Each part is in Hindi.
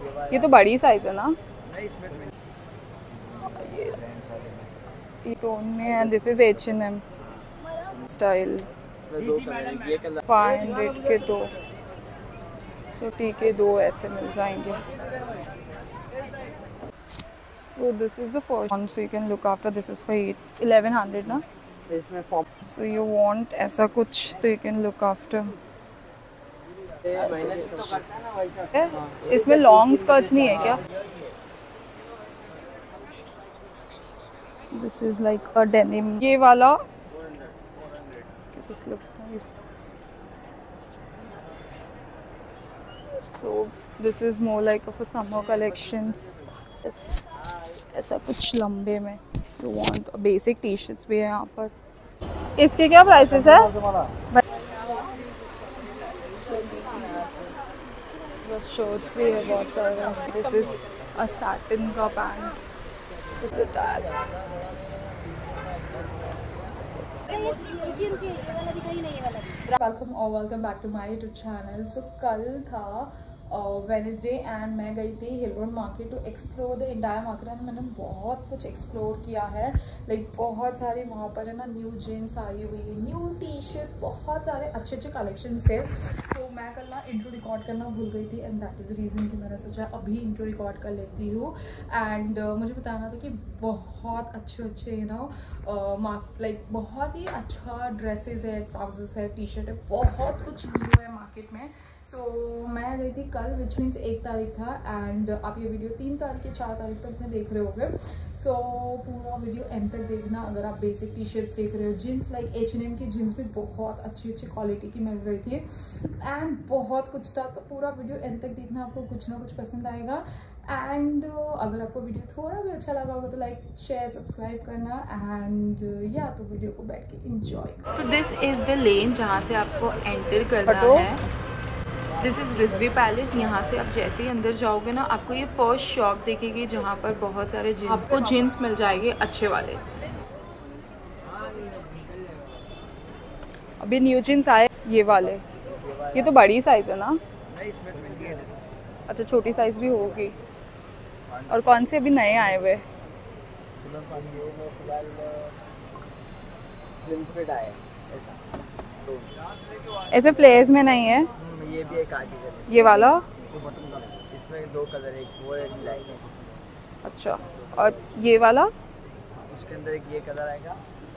ये तो बड़ी साइज है ना, ये टोन में है। दिस इज H&M स्टाइल, 500 के दो, सो ठीक है, दो ऐसे मिल जाएंगे। So this is the first one, so you can look after. This is for 1100 ना, इसमें फॉर्म so you want ऐसा कुछ तो you can look after। इसमें लॉन्ग स्कर्ट्स नहीं है क्या? This is like a denim, ये वाला this looks nice, so this is more like of a summer collections। ऐसा कुछ लंबे में, you want basic T shirts भी है यहाँ पर। इसके क्या प्राइसेस है? बस शर्ट्स भी है बहुत सारे। दिस इज अ सैटिन का pant with the tag। Welcome और welcome back to my YouTube channel. So कल था वेडनेसडे एंड मैं गई थी Hill Road market to explore the entire market and मैंने बहुत कुछ एक्सप्लोर किया है। लाइक बहुत सारे वहाँ पर है ना न्यू जीन्स आई हुई, न्यू टी शर्ट, बहुत सारे अच्छे अच्छे कलेक्शंस थे। तो मैं कल ना इंट्रो रिकॉर्ड करना भूल गई थी and that is the reason कि मैंने सोचा अभी इंट्रो रिकॉर्ड कर लेती हूँ। एंड मुझे बताना था कि बहुत अच्छे अच्छे यू नो लाइक बहुत ही अच्छा ड्रेसेस है, ट्राउजर्स है, टी शर्ट है, बहुत कुछ न्यू है मार्केट में। सो मैं गई थी कल, विच मीन्स 1 तारीख था एंड आप ये वीडियो 3 तारीख या 4 तारीख तक में देख रहे होगे। सो पूरा वीडियो एंड तक देखना। अगर आप बेसिक टी शर्ट्स देख रहे हो, जीन्स लाइक H&M की जीन्स भी बहुत अच्छी अच्छी क्वालिटी की मिल रही थी एंड बहुत कुछ था। तो पूरा वीडियो एंड तक देखना, आपको कुछ ना कुछ पसंद आएगा। एंड अगर आपको वीडियो थोड़ा भी अच्छा लगा होगा तो लाइक शेयर सब्सक्राइब करना एंड या तो वीडियो को बैठ के enjoy. So this is the lane जहाँ से आपको एंटर करना है। This is Rizvi palace. यहाँ से आप जैसे ही अंदर जाओगे ना, आपको ये फर्स्ट शॉप दिखेगी जहाँ पर बहुत सारे जीन्स, आपको जीन्स मिल जाएंगे अच्छे वाले। अभी न्यू जीन्स आए ये वाले, ये तो बड़ी साइज़ है ना? अच्छा, छोटी साइज़ भी होगी। और कौन से अभी नए आए हुए? स्लिम फिट आए ऐसे फ्लेयर्स में नहीं है? ये भी एक आर्टिकल, ये वाला इसमें 2 कलर, एक वो है, एक ब्लैक है। अच्छा, और ये वाला? उसके अंदर एक ये कलर आएगा।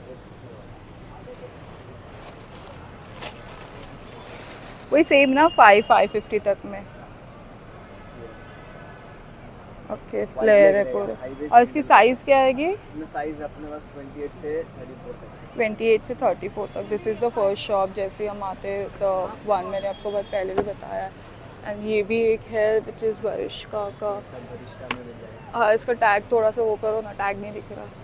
वही सेम ना, 550 तक में। ओके, फ्लेयर है पूरा। और इसकी साइज़ क्या आएगी? इसमें साइज अपने पास 28 से 34 तक। 28 से 34 तक। This is the first shop. जैसे हम आते तो वन मैंने आपको बहुत पहले भी बताया। एंड ये भी एक है विच इज़ बरिश्का का। हाँ, इसका टैग थोड़ा सा वो करो ना, टैग नहीं दिख रहा।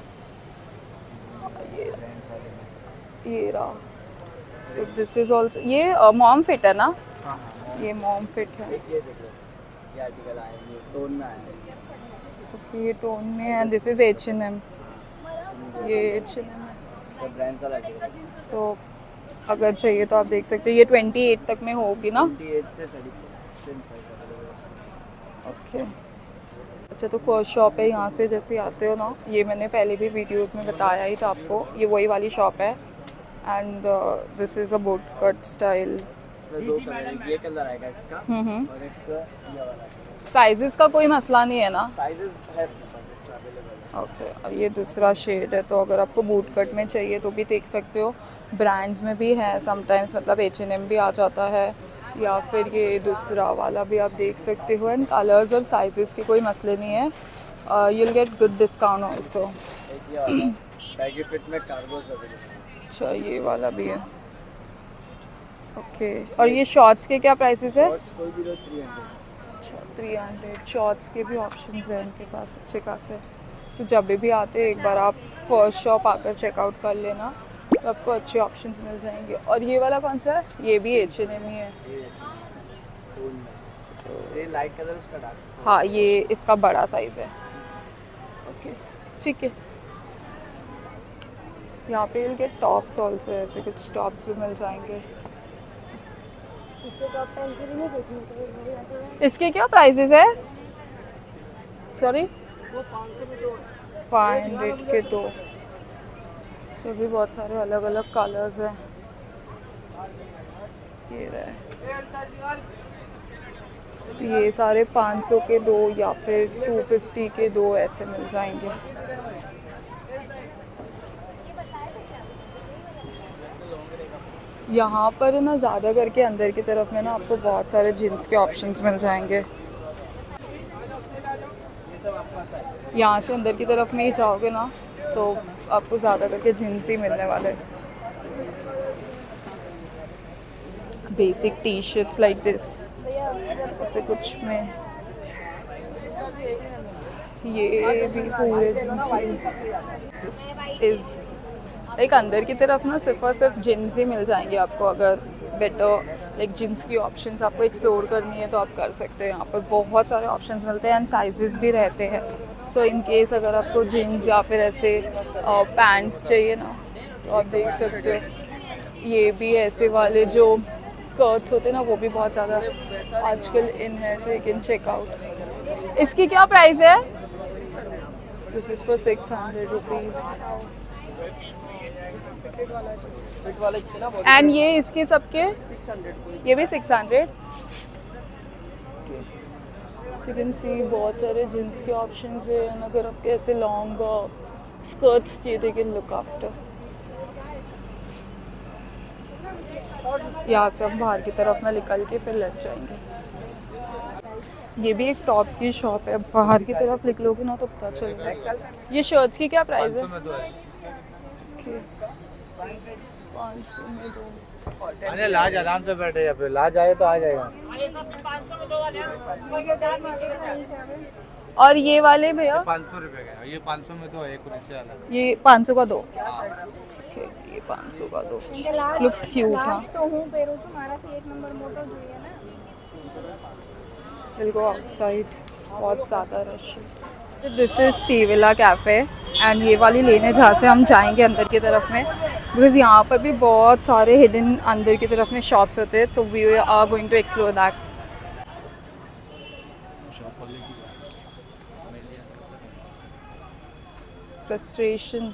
ये रहा। सो दिस इज़ ऑल्सो, ये मॉम फिट है ना? ये मॉम फिट है। ये आर्टिकल आया है, टोन में आया है। ओके, ये टोन में है। दिस इज़ H&M, ये H&M है। सब ब्रांड्स वाला आर्टिकल। सो अगर चाहिए तो आप देख सकते हो। ये 28 तक में होगी ना? 28 से 34 सेम साइज अवेलेबल है। ओके, अच्छा, तो फर्स्ट शॉप है। यहाँ से जैसे आते हो ना, ये मैंने पहले भी वीडियोस में बताया ही था आपको, ये वही वाली शॉप है। And this is a boot cut style. इसमें 2 कलर, ये कलर आएगा इसका और एक ये वाला। साइजेस का कोई मसला नहीं है ना? साइजेस है अवेलेबल है। ओके, और ये दूसरा शेड है। तो अगर आपको बूट कट में चाहिए तो भी देख सकते हो। ब्रांड्स में भी है समटाइम्स, मतलब H&M भी आ जाता है, या फिर ये दूसरा वाला भी आप देख सकते हो। एंड कलर्स और साइजेस के कोई मसले नहीं है। You will get good discount also. Baggy fit में कार्गोस अवेलेबल है। अच्छा, ये वाला भी है। ओके, और ये शॉर्ट्स के क्या प्राइसेस है? कोई भी 300। अच्छा, 300। शॉर्ट्स के भी ऑप्शंस हैं उनके पास अच्छे खासे। सो जब भी आते हो एक बार आप फर्स्ट शॉप आकर चेकआउट कर लेना, तो आपको अच्छे ऑप्शंस मिल जाएंगे। और ये वाला कौन सा है? ये भी H&M ही है। ये लाइट कलर, इसका डार्क। हाँ, ये इसका बड़ा साइज़ है। ओके, ठीक है। यहाँ पे विल गेट टॉप्स ऑल्सो, ऐसे कुछ टॉप्स भी मिल जाएंगे। इसके क्या प्राइसेस है? सॉरी 500 के 2। इसमें भी बहुत सारे अलग अलग कलर्स हैं। ये रहे, तो ये सारे 500 के 2 या फिर 250 के 2 ऐसे मिल जाएंगे। यहाँ पर ना ज़्यादा करके अंदर की तरफ में ना आपको बहुत सारे जीन्स के ऑप्शंस मिल जाएंगे। यहाँ से अंदर की तरफ में ही जाओगे ना तो आपको ज़्यादा करके जीन्स ही मिलने वाले। Basic T shirts like this, ऐसे कुछ में ये भी पूरे जीन्स इस लाइक अंदर की तरफ ना सिर्फ और सिर्फ जीन्स ही मिल जाएंगे आपको। अगर बेटर लाइक जीन्स की ऑप्शंस आपको एक्सप्लोर करनी है तो आप कर सकते हैं। यहाँ पर बहुत सारे ऑप्शंस मिलते हैं एंड साइजेस भी रहते हैं। सो इन केस अगर आपको जीन्स या फिर ऐसे पैंट्स चाहिए ना तो आप देख सकते हो। ये भी ऐसे वाले जो स्कर्ट्स होते हैं ना वो भी बहुत ज़्यादा आजकल इन है, so you can check out. इसकी क्या प्राइस है? This is for 600 rupees. And ये इसके सबके 600, ये भी 600। यू कैन सी बहुत सारे जींस के ऑप्शंस हैं। अगर आपके ऐसे लॉन्ग स्कर्ट्स चाहिए तो यू कैन लुक आफ्टर। यहाँ से हम बाहर की तरफ में निकल के फिर लग जाएंगे। ये भी एक टॉप की शॉप है। बाहर की तरफ निकलोगे ना तो पता चलेगा। ये शर्ट्स की क्या प्राइस है? 500 में 2। अरे लाज आराम से बैठे या फिर लाज आए तो आ जाएगा। और ये वाले भैया 500 रुपए का। ये 500 में तो एक नीचे वाला। ये 500 का 2। ये 500 का 2 लुक्स क्यूट। हाँ विल गो आउटसाइड, बहुत ज़्यादा रश है। This is Tea Villa Cafe and ये वाली लेने जहाँ से हम जाएंगे अंदर की तरफ में, बिकॉज यहाँ पर भी बहुत सारे हिडन अंदर की तरफ में शॉप्स होते हैं, तो we are going to explore that. Frustration.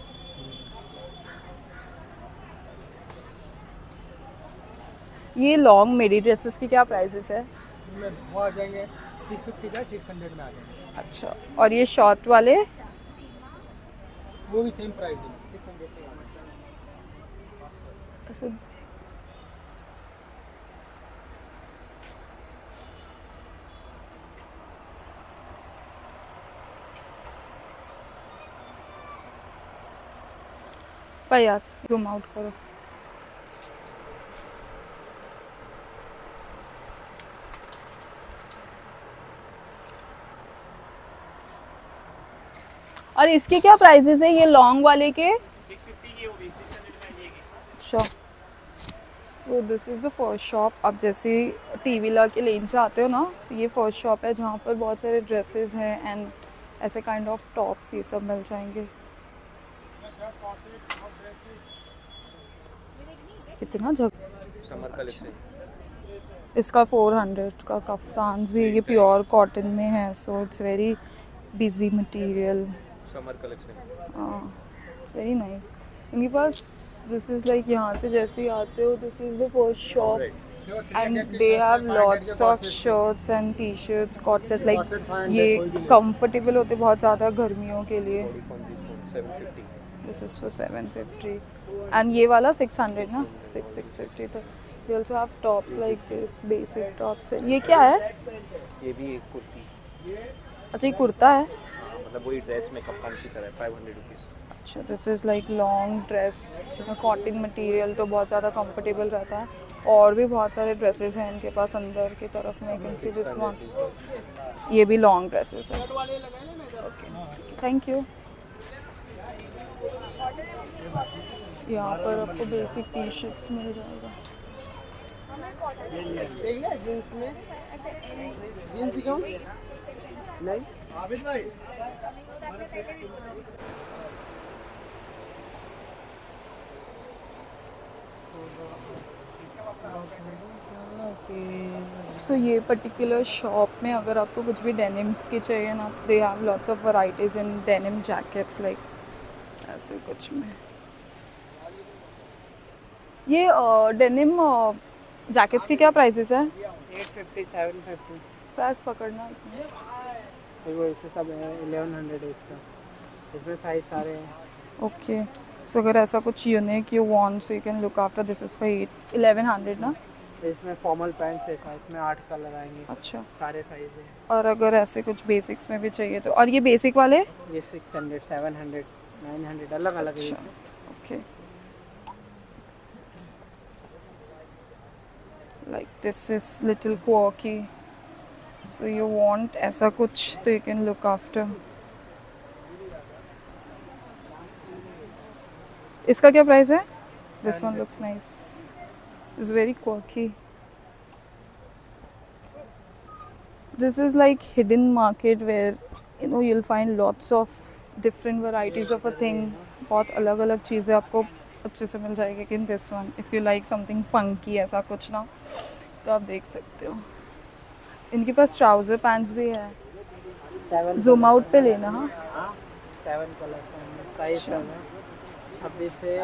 ये लॉन्ग मिडी ड्रेसेस की क्या प्राइसेस है? वो आ जाएंगे 650 का 600 में आ जाएंगे। अच्छा, और ये शॉर्ट वाले? वो भी सेम प्राइस है 600 का। ऐसे फयास जूम आउट करो। और इसके क्या प्राइसेस है? ये लॉन्ग वाले के 650 की होगी, 600 में ये। अच्छा, so this is the first shop. आप जैसे टी विला के लेन से आते हो ना तो ये फर्स्ट शॉप है जहाँ पर बहुत सारे ड्रेसेस हैं एंड ऐसे काइंड ऑफ टॉप्स ये सब मिल जाएंगे। कितना समर कलेक्शन। इसका 400 का कफ्तान्स भी, ये प्योर कॉटन में है, so it's very busy material. Summer collection it's very nice. इनके पास दिस इज़ लाइक यहाँ से जैसे ही आते हो this is the first shop and they have lots of shirts and T shirts co-ord set. Like ये कंफर्टेबल होते बहुत ज़्यादा गर्मियों के लिए। दिस इज़ फॉर 750 एंड ये वाला 600 ना, 650। तो they also have tops like this, basic tops है। ये क्या है? ये भी एक कुर्ती। अच्छा, ये कुर्ता है? मतलब वही ड्रेस में कप्तान की तरह 500 रुपीज़। अच्छा, this is like long dress, cotton material तो बहुत ज़्यादा कंफर्टेबल रहता है। और भी बहुत सारे ड्रेसेस हैं इनके पास अंदर की तरफ में। कैन सी दिस वन, ये भी लॉन्ग ड्रेसेस है। Okay, thank you. यहाँ पर आपको बेसिक टी शर्ट्स मिल जाएगा। जींस में जींस दिखाऊं? नहीं आबिद भाई। सो ये पर्टिकुलर शॉप में अगर आपको कुछ भी डेनिम्स की चाहिए ना, तो they have lots of varieties in denim jackets, like ऐसे कुछ में। ये डेनिम जैकेट्स की क्या प्राइसेस है? 850 750। प्राइस पकड़ना वो इससे सब 1100 है इसका। इसमें साइज सारे हैं। ओके। सो अगर ऐसा कुछ unique you want, so you can look after this is for 1100 ना। इसमें फॉर्मल पैंट्स है, इसमें 8 कलर आएंगे। अच्छा। सारे साइज हैं। और अगर ऐसे कुछ बेसिक्स में भी चाहिए तो, और ये बेसिक वाले? ये 600 700 900 अलग अलग अच्छा, है। Okay. Like this is little quirky, so you want ऐसा कुछ तो यू कैन लुक आफ्टर। इसका क्या प्राइस है? This one looks nice, is very quirky. This is like hidden market where you know you'll find lots of different varieties of a thing. बहुत अलग अलग चीज़ें आपको अच्छे से मिल जाएगी। लेकिन this one, if you like something funky ऐसा कुछ ना, तो आप देख सकते हो। इनके पास ट्राउज़र पैंट्स भी है। जूम आउट पे लेना। हाँ, 7 कलर साइज सब है। 26 से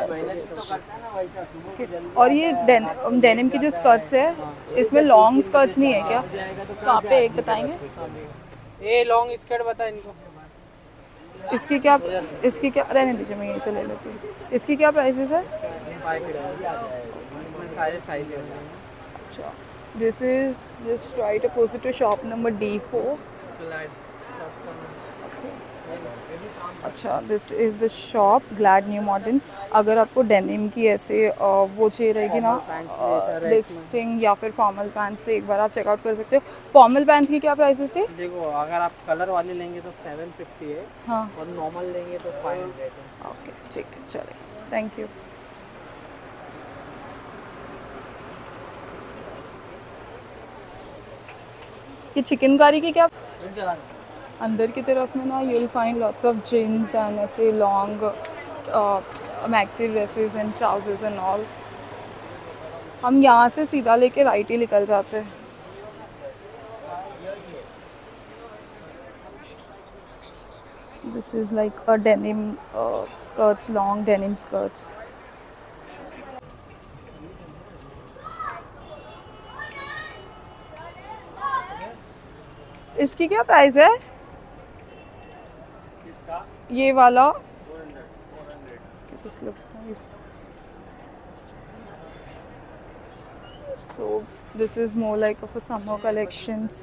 और ये डेनिम की जो स्कर्ट्स है, इसमें लॉन्ग स्कर्ट्स नहीं है क्या? कहाँ पे एक बताएंगे? ये लॉन्ग स्कर्ट बता इनको। इसकी क्या रहने दीजिए, मैं यहीं से ले लेती हूँ। इसकी क्या प्राइसेस है? इसमें सारे साइज हैं। अच्छा, this is just right opposite to shop number D4। अच्छा, this is the shop Glad New Modern. अगर आपको डेनिम की ऐसे वो चाहिए रहेगी ना, दिस थिंग, या फिर फॉर्मल पैंट्स, तो एक बार आप चेकआउट कर सकते हो। फॉर्मल पैंट्स की क्या प्राइसेस थे? देखो, अगर आप कलर वाले लेंगे तो 750 है। हाँ, और नॉर्मल लेंगे तो 500 है। ओके, ठीक है, चले, थैंक यू। ये चिकनकारी की क्या? अंदर की तरफ में ना you will find lots of jeans and ऐसे long maxi dresses and trousers and all. हम यहाँ से सीधा लेके राइट ही निकल जाते हैं। This is like a denim skirts, long denim skirts. इसकी क्या प्राइस है? ये वाला? This looks nice. So this is more like of a summer collections.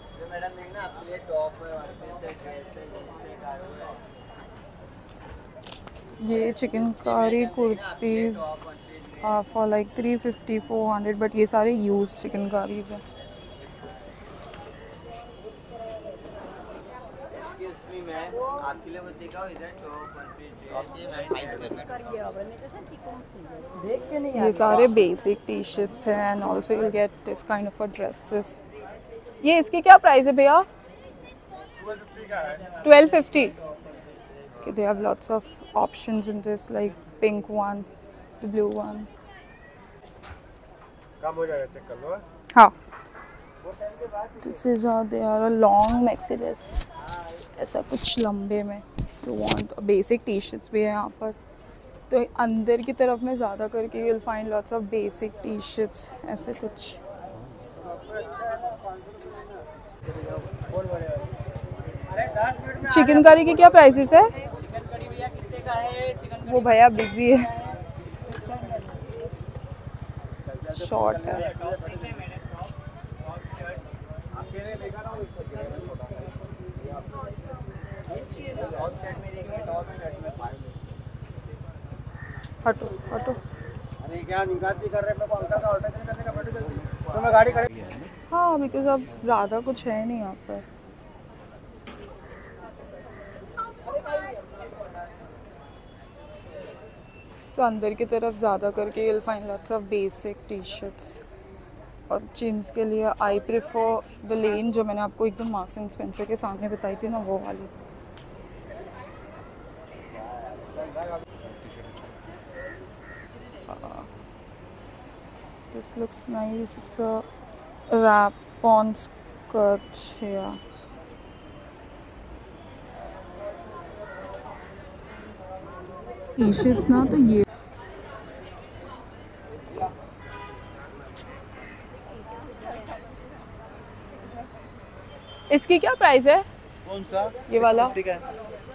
ये chikankari kurtis for like 350 400, but ये सारे यूज चिकनकारीज हैं। ये सारे बेसिक टी शर्ट्स हैं and also you get this kind of a dresses. ये इसकी क्या प्राइस है भैया? 1250। Okay, they have lots of options in this, like pink one, the blue one. काम हो जाएगा, चेक कर लो। हाँ, this is how they are, a long maxi dress, ऐसा कुछ लंबे में। You want basic t-shirts भी है यहाँ पर। तो अंदर की तरफ में ज़्यादा करके you'll find lots of basic t-shirts, ऐसे कुछ। चिकन करी की क्या प्राइसेस है? वो भैया बिजी है, शॉर्ट है। हटो हटो। अरे क्या निकासी कर रहे हैं? ऑर्डर का ऑर्डर करने का बड़ी जल्दी तो मैं गाड़ी खड़ी। हाँ, बिकॉज अब ज़्यादा कुछ है नहीं यहाँ पर। सो अंदर की तरफ ज़्यादा करके you'll find lots of basic T-shirts. और जीन्स के लिए आई प्रेफर द लेन, जो मैंने आपको एकदम मार्क्स एंड स्पेंसर के सामने बताई थी ना, वो वाली। This looks nice. It's a wrap-on skirt here. T-shirts ना तो ये इसकी क्या प्राइस है? कौन सा? ये वाला? ठीक है।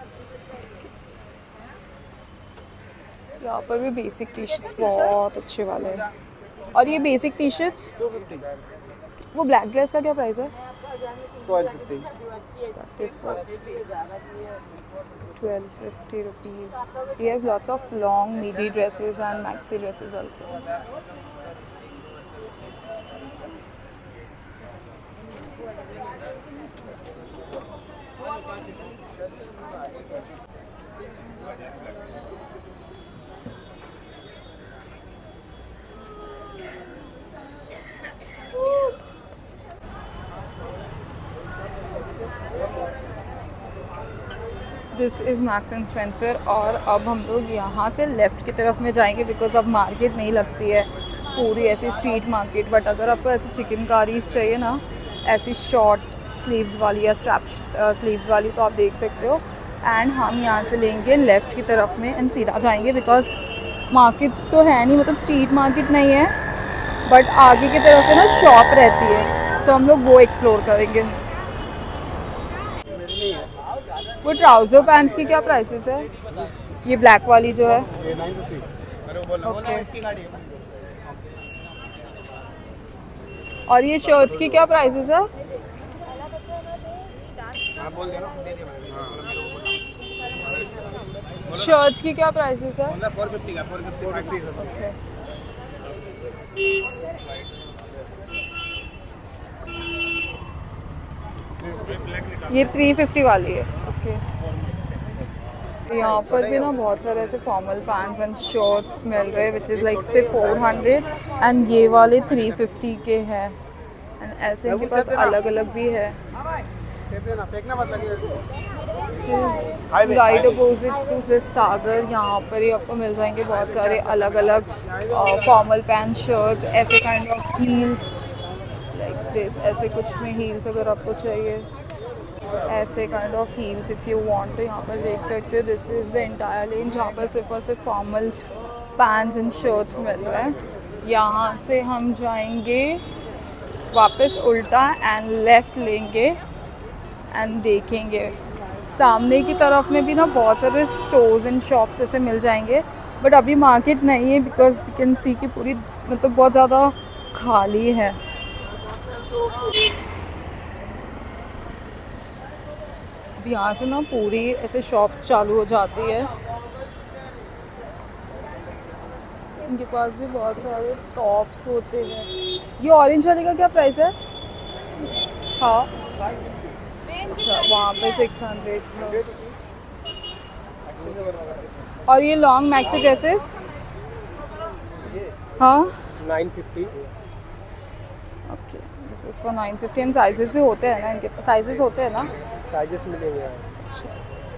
यहाँ पर भी बेसिक टी शर्ट्स बहुत अच्छे वाले हैं। और ये बेसिक टी शर्ट्स 250। वो ब्लैक ड्रेस का क्या प्राइस है? 1250। That is for 1250 rupees. He has lots of long midi dresses and maxi dresses also. This is Marks and Spencer. और अब हम लोग यहाँ से लेफ़्ट की तरफ में जाएंगे बिकॉज अब मार्केट नहीं लगती है पूरी ऐसी स्ट्रीट मार्केट। बट अगर आपको ऐसी चिकनकारीज चाहिए ना, ऐसी शॉर्ट स्लीव्स वाली या स्ट्रैप स्लीव्स वाली, तो आप देख सकते हो। एंड हम यहाँ से लेंगे लेफ़्ट की तरफ में एंड सीधा जाएंगे बिकॉज मार्केट्स तो है नहीं, मतलब स्ट्रीट मार्केट नहीं है, बट आगे की तरफ है ना शॉप रहती है, तो हम लोग वो एक्सप्लोर करेंगे। वो ट्राउज़र पैंट्स की क्या प्राइसेस है? ये ब्लैक वाली जो है ये 950। ओके। और ये शर्ट्स की क्या प्राइसेस है? शर्ट्स की क्या प्राइसेस है? 450 का 450। ओके। ये 350 वाली है। ओके। यहाँ पर भी ना बहुत सारे ऐसे फॉर्मल पैंट्स एंड शर्ट्स मिल रहे हैं विच इज़ लाइक से 400 एंड ये वाले 350 के हैं। एंड ऐसे इनके पास अलग अलग भी है। Right opposite to this Sagar, यहाँ पर ही आपको मिल जाएंगे बहुत सारे अलग अलग फॉर्मल पैंट शर्ट्स, ऐसे kind of heels like this, ऐसे कुछ में हील्स अगर आपको चाहिए, ऐसे kind of heels if you want, तो यहाँ पर देख सकते हो। This is the entire lane जहाँ पर सिर्फ और सिर्फ फॉर्मल्स पैंट्स एंड शर्ट्स मिल रहे हैं। यहाँ से हम जाएंगे वापस उल्टा एंड लेफ़्ट लेंगे एंड देखेंगे सामने की तरफ में भी ना बहुत सारे स्टोर्स एंड शॉप्स ऐसे मिल जाएंगे, बट अभी मार्केट नहीं है बिकॉज यू कैन सी की पूरी मतलब बहुत ज़्यादा खाली है। अब यहाँ से ना पूरी ऐसे शॉप्स चालू हो जाती है। इनके पास भी बहुत सारे टॉप्स होते हैं। ये ऑरेंज वाले का क्या प्राइस है? हाँ अच्छा, वहाँ पे 600। और ये लॉन्ग मैक्सी ड्रेसेस? हाँ 950। Okay, this is for 950 and sizes भी होते हैं ना इनके? साइजेस होते हैं ना? साइजेस मिलेंगे। अच्छा,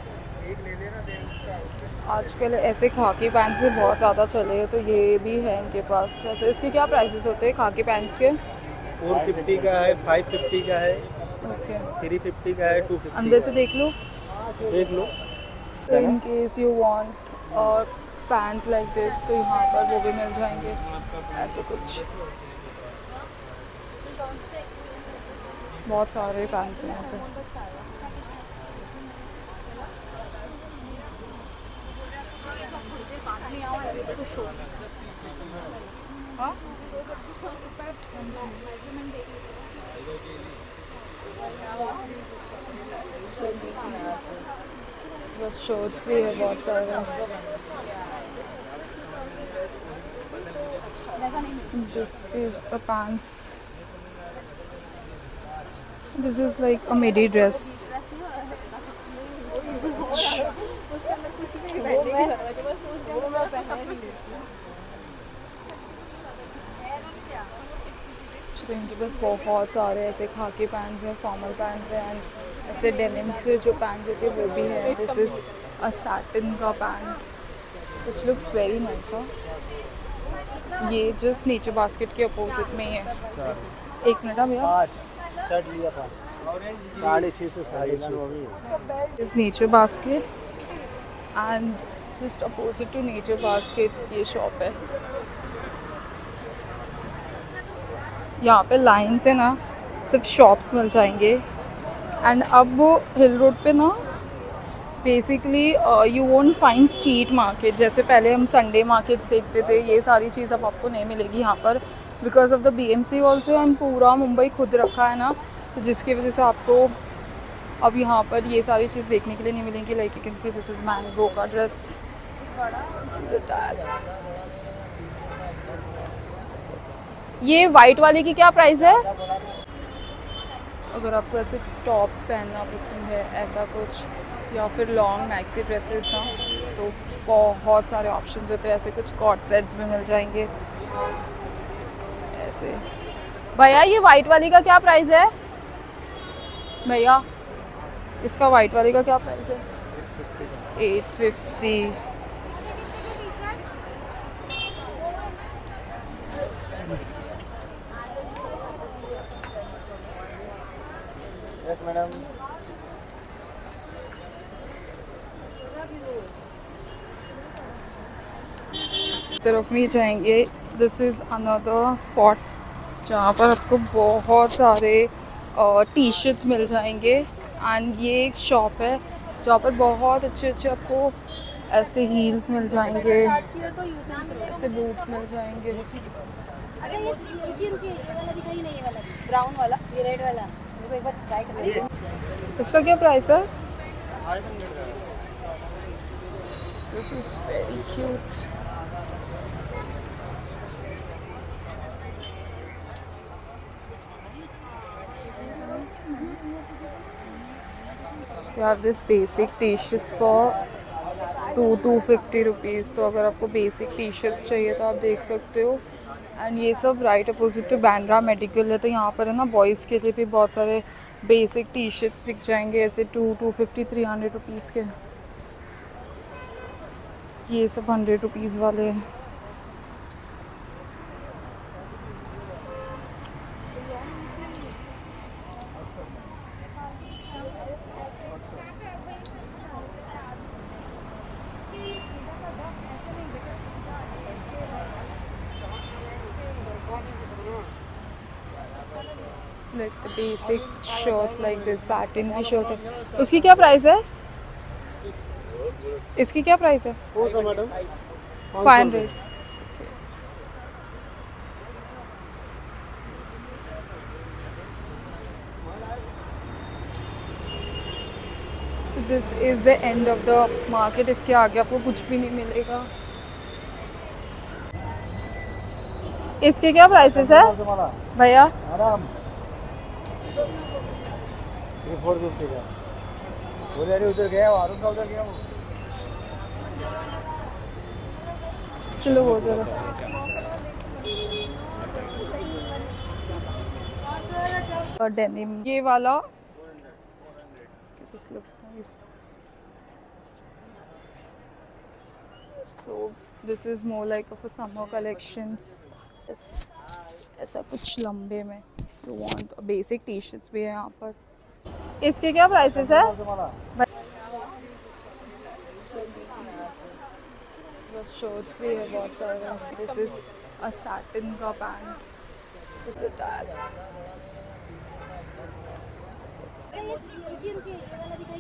आजकल ऐसे खाकी पैंट्स भी बहुत ज़्यादा चले हैं, तो ये भी है इनके पास। ऐसे इसके क्या प्राइसेस होते हैं खाकी पैंट्स के? 450 का है, 550 का है, ओके। 350 का है, 250। अंदर से देख लो, देख लो। तो इन केस यू वांट और पैंट्स लाइक दिस, तो यहाँ पर वो भी मिल जाएंगे ऐसे कुछ। बहुत सारे पैंट्स हैं यहाँ पे। बस शर्ट्स भी है बहुत सारे। This is a pants. This is like a midi dress. इनके पास बहुत सारे ऐसे खाकी पैंट्स हैं, फॉर्मल पैंट्स हैं एंड ऐसे डेनिम से जो पैंट्स होते हैं वो भी है। दिस इज़ अ सैटिन का pant which looks very nice. ये जस्ट नेचर बास्केट के अपोजिट में ही है। एक मिनट भैया, 5 शर्ट लिया था 650 इस Nature Basket and just opposite to Nature Basket ये शॉप है। यहाँ पे लाइन से ना सिर्फ शॉप्स मिल जाएंगे। एंड अब वो हिल रोड पे ना basically you won't find street market, जैसे पहले हम संडे मार्केट्स देखते थे। ये सारी चीज़ अब आपको नहीं मिलेगी यहाँ पर because of the BMC also, and पूरा मुंबई खुद रखा है ना, तो जिसकी वजह से आपको अब यहाँ पर ये सारी चीज़ देखने के लिए नहीं मिलेंगी। Like you can see this is Mango का ड्रेस। ये वाइट वाले की क्या प्राइस है? अगर आपको ऐसे टॉप्स पहनना पसंद है ऐसा कुछ, या फिर लॉन्ग मैक्सी ड्रेसेस ना, तो बहुत सारे ऑप्शंस होते हैं। ऐसे कुछ कॉट सेट्स में मिल जाएंगे ऐसे। भैया ये वाइट वाली का क्या प्राइस है? भैया इसका वाइट वाले का क्या प्राइस है? 850। Yes madam. तरफ में जाएंगे। दिस इज़ अनदर स्पॉट जहाँ पर आपको बहुत सारे टी शर्ट्स मिल जाएंगे। एंड ये एक शॉप है जहाँ पर बहुत अच्छे अच्छे आपको ऐसे हील्स मिल जाएंगे, ऐसे बूट्स मिल जाएंगे। अरे ये रुकिए, ये वाला दिखाई नहीं, ये वाला ब्राउन वाला, ये रेड वाला, मेरे को एक बार ट्राई करना। इसका क्या प्राइस है? This is very cute. You have this basic t-shirts for 250 rupees. तो अगर आपको बेसिक टी-शर्ट्स चाहिए तो आप देख सकते हो। एंड ये सब right opposite to Bandra medical है। तो यहाँ पर है ना बॉयज़ के लिए भी बहुत सारे बेसिक टी-शर्ट्स दिख जाएंगे ऐसे 250 300 रुपीज़ के। ये सब 100 रुपीज़ वाले हैं। Like the basic shirts like this, satin की शर्ट है। उसकी क्या प्राइस है? इसकी क्या प्राइस है? कौन सा madam? 500। So this is the end of the market। इसके आगे आपको कुछ भी नहीं मिलेगा। इसके क्या प्राइसेस है भैया? मैडम 450 का। उधर गया वो, अरुण का उधर गया वो। चलो वो जरा और डेनिम ये वाला। This looks nice. So this is more like of a summer collections. ऐसा कुछ लंबे में you want basic टी-शर्ट्स भी है यहाँ पर। इसके क्या प्राइसेस है? शर्ट्स भी है बहुत सारे। दिस इज अ सैटिन का पैंट विद टैग। रुकिए, ये वाला दिखाई